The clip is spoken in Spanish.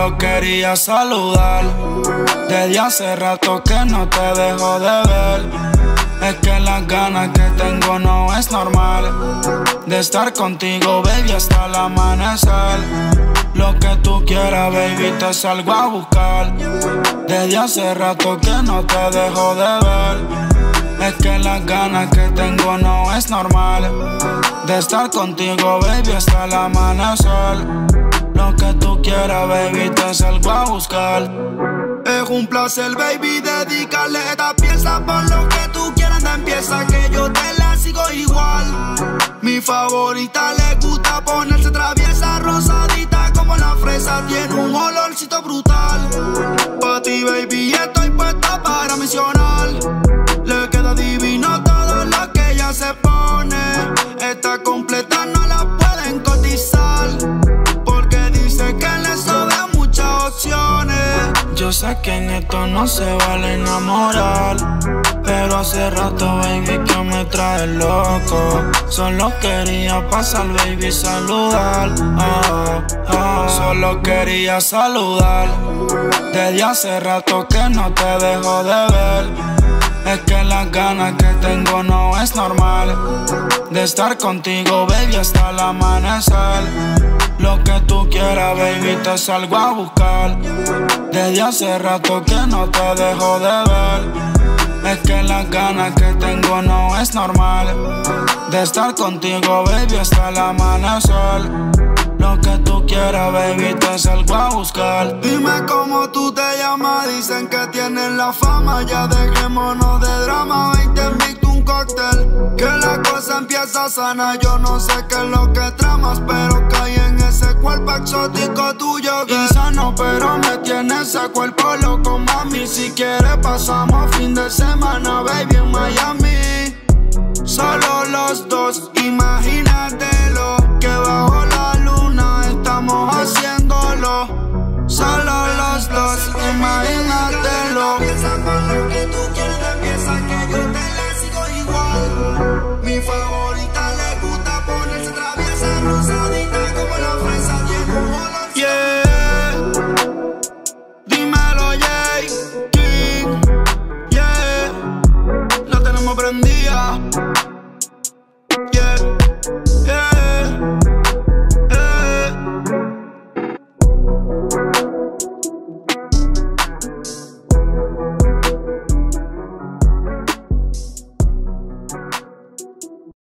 Solo quería saludar. Desde hace rato que no te dejo de ver. Es que las ganas que tengo no es normal de estar contigo, baby, hasta el amanecer. Lo que tú quieras, baby, te salgo a buscar. Desde hace rato que no te dejo de ver. Es que las ganas que tengo no es normal de estar contigo, baby, hasta el amanecer. Lo que tú quieras, baby, te salgo a buscar. Es un placer, baby, dedicarle esta pieza. Por lo que tú quieras, empieza que yo te la sigo igual. Mi favorita le gusta ponerse traviesa, rosadita como la fresa, tiene un olorcito brutal. Pa' ti, baby, estoy puesta para misionar. Le queda divino todo lo que ella se pone. Está completa, no la pueden cotizar, porque dice que le sobran muchas opciones. Yo sé que en esto no se vale enamorar, pero hace rato, baby, que me trae loco. Solo quería pasar, baby, saludar. Solo quería saludar. Desde hace rato que no te dejo de ver. Es que las ganas que tengo no es normal de estar contigo, baby, hasta el amanecer. Lo que tú quieras, baby, te salgo a buscar. Desde hace rato que no te dejo de ver. Es que las ganas que tengo no es normal de estar contigo, baby, hasta el amanecer. Lo que tú quieras, baby, te salgo a buscar. Dime cómo tú te llamas, dicen que tienes la fama. Ya dejémonos de drama, 20 invito un cóctel. Que la cosa empieza sana, yo no sé qué es lo que tramas, pero caí en ese cuerpo exótico tuyo. Insano, pero me tiene ese cuerpo loco, mami. Si quieres pasamos fin de semana, baby, en Miami. Solo los dos, imagínatelo, que bajo la luna estamos haciéndolo. Solo los dos, imagínatelo. Empieza con lo que tú quieres, empieza que yo te la sigo igual. Mi favorita le gusta ponerse traviesa, rosadita como la fresa, tiene un olor. Yeah, dímelo, Jay King. Yeah, la tenemos prendida.